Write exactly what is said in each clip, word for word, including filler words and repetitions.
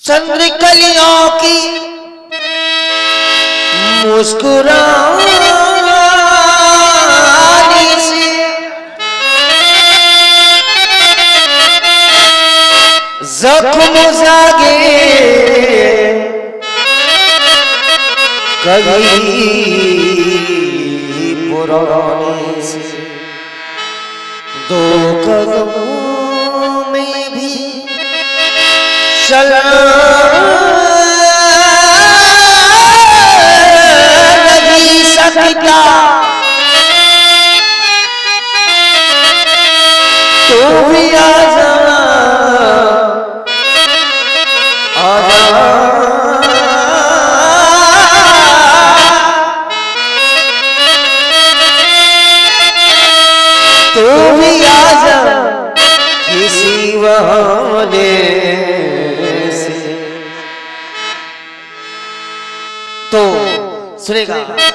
चंद्रकलियों की मुस्कुराने से जख्म जागे कभी पुराने से दो कदमों में भी चल नहीं सकता तो भी आजा आजा तो भी आजा किसी बहाने से। तो सुनेगा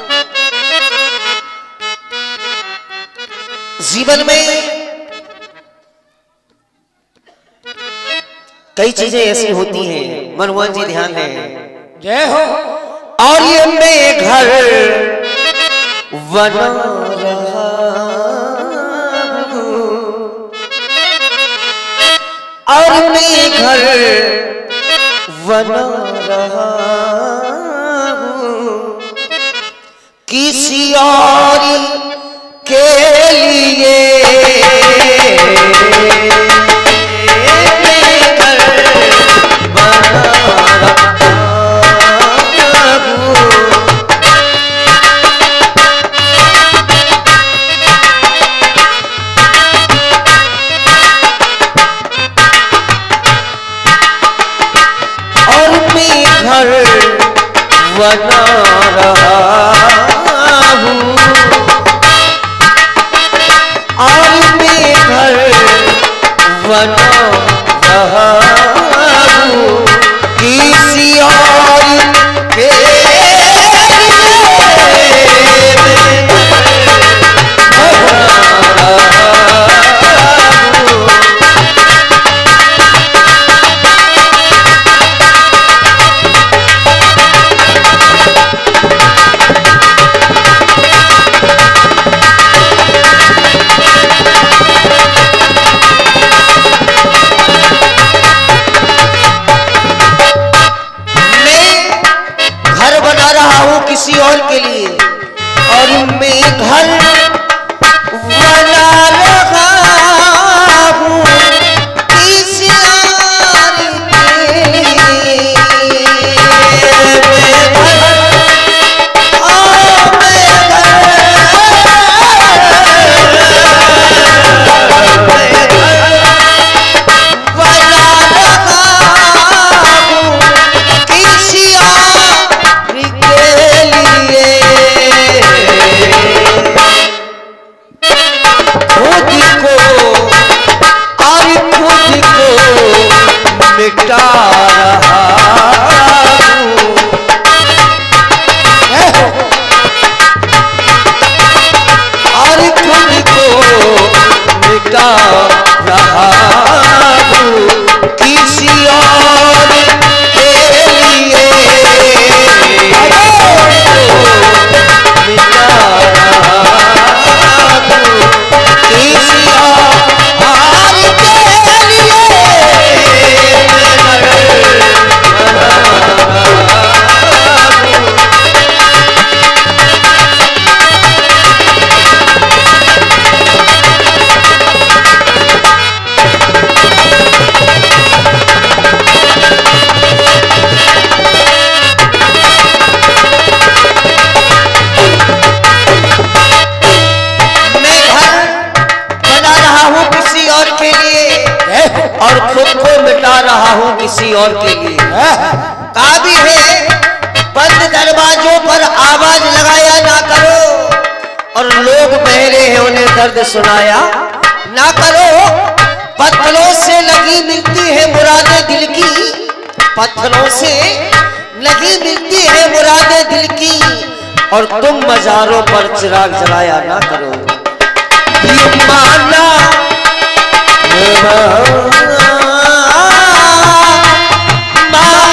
जीवन में कई चीजें ऐसी होती हैं, मनमोहन जी ध्यान दें, जय हो। और ये मैं घर बना रहा हूं, और मैं घर बना रहा हूं किसी और के लिए। बना रहा हूँ और मैं घर बना रहा हूँ किसी और के किसी और के लिए, और मैं घर बना रहा हूँ किसी और के लिए। मिटा रहा हूँ और खुद को मिटा रहा हूँ किसी और के लिए। मिटा रहा हूँ किसी और के लिए। और खुद को मिटा रहा हूं किसी और के लिए। काबी है बंद दरवाजों पर आवाज लगाया ना करो, और लोग बहरे हैं उन्हें दर्द सुनाया ना करो। पत्थरों से लगी मिलती है मुरादें दिल की, पत्थरों से लगी मिलती है मुरादें दिल की, और तुम मजारों पर चिराग जलाया ना करो। ये माना मा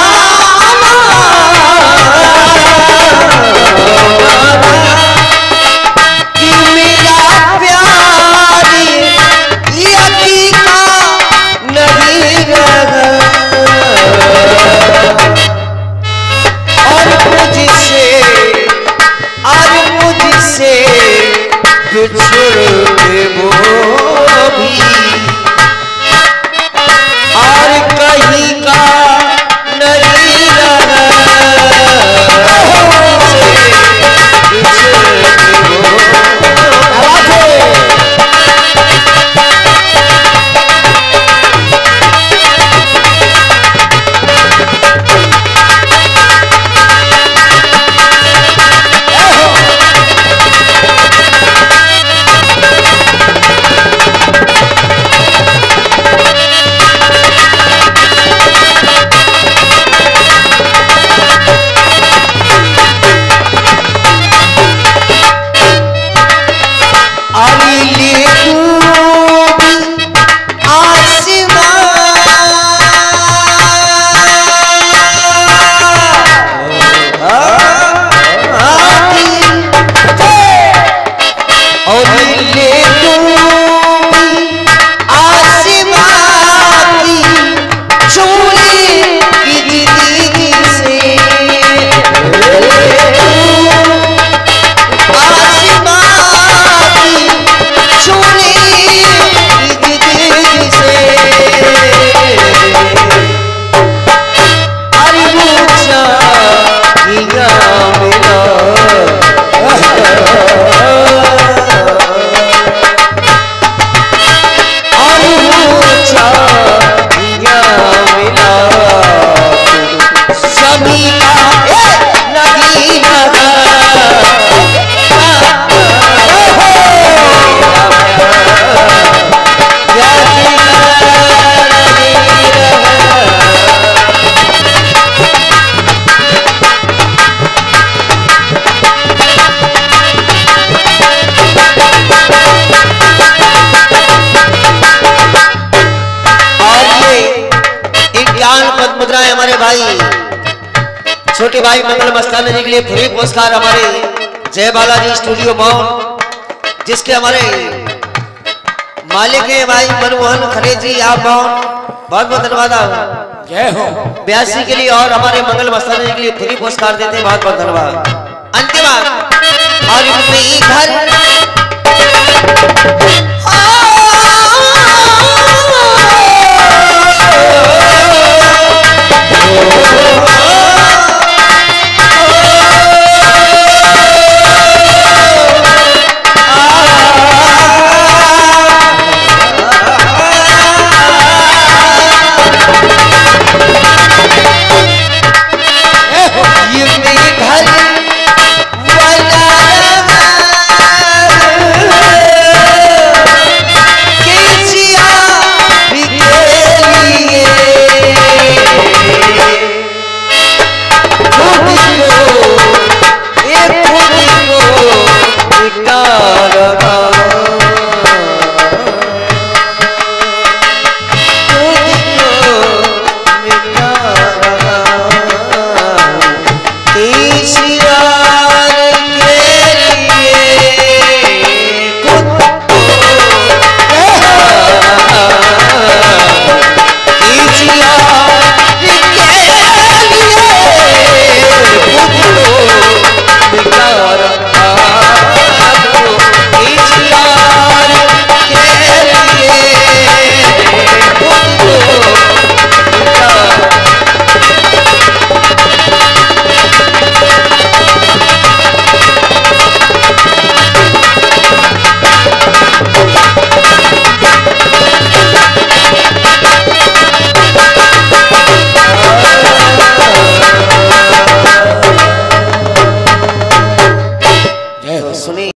ज्ञान पद मुद्राएं हमारे भाई छोटे भाई मंगल मस्ताना जी के लिए फ्री पुरस्कार हमारे जय बालाजी स्टूडियो मॉल, जिसके हमारे मालिक है भाई मनमोहन खरे जी। आप बहुत बहुत धन्यवाद जय हो ब्यासी के लिए और हमारे मंगल मस्ताना जी के लिए फ्री पुरस्कार देते हैं। बहुत बहुत धन्यवाद। अंतिम और घर